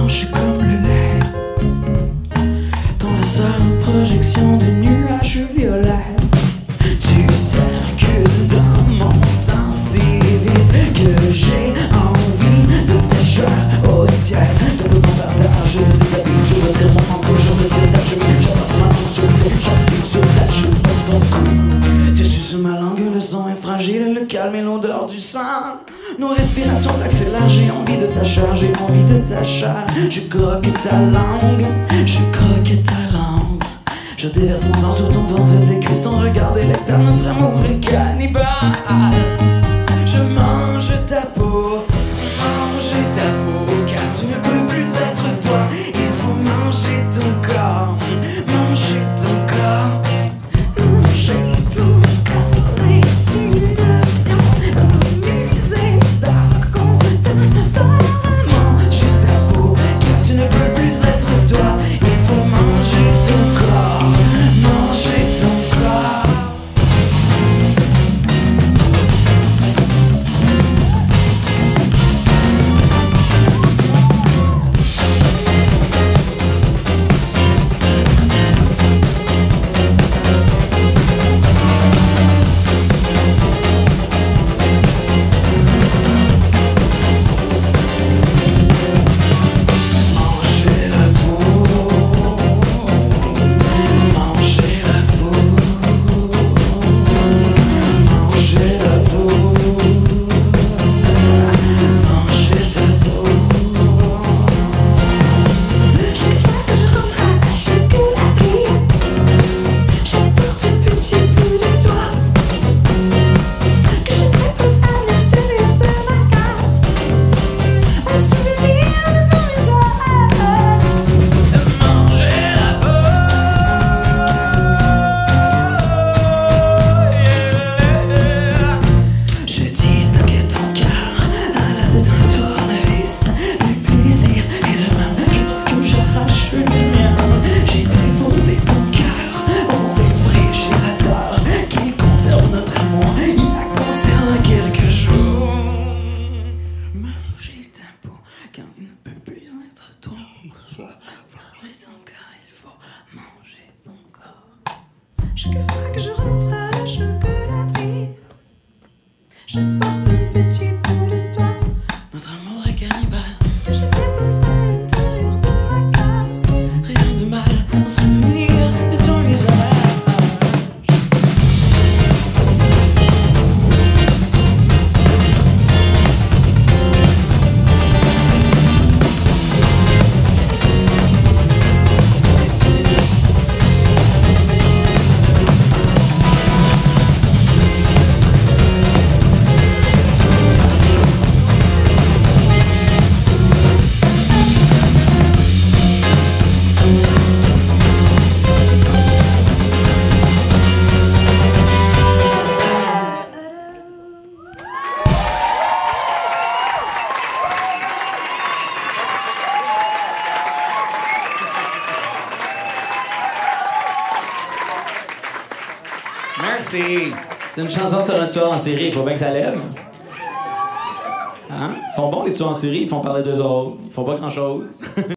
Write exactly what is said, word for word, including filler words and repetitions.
blanche comme le lait, dans la salle de projection de nuages violets. Tu circules dans mon sang si vite que j'ai envie de ta chair au ciel. T'as besoin de partage, je te déshabille, je retire mon manteau, je retire ta chemise, je passe ma main sur tes châssis, sur ta joue, dans ton cou. Tu suces ma langue, le son est fragile, le calme et l'odeur du sang. Nos respirations s'accélèrent, j'ai envie de ta chair, j'ai envie de ta chair. Je croque ta langue, je croque ta langue. Je déverse mon sang sur ton ventre, tes cuisses, ton regard délectant, notre amour est cannibale. Je mange ta peau, mange ta peau, car tu ne peux plus être toi. Il faut manger ton corps, manger ton corps, manger ton corps. Est une option, un musée d'art contemporain. Manger ta peau, car tu ne peux plus être toi. Il faut manger ton corps, manger ton corps. Car il ne peut plus être toi. Manger son corps, il faut manger ton corps. Chaque fois que je rentre à la chocolaterie, je porte un petit bout de toi. Notre amour est cannibale. Que je dépose à l'intérieur de ma case. Rien de mal, un souvenir de ton visage. Merci. C'est une chanson sur un tueur en série, il faut bien que ça lève. Hein? Ils sont bons les tueurs en série, ils font parler d'eux autres, ils font pas grand chose.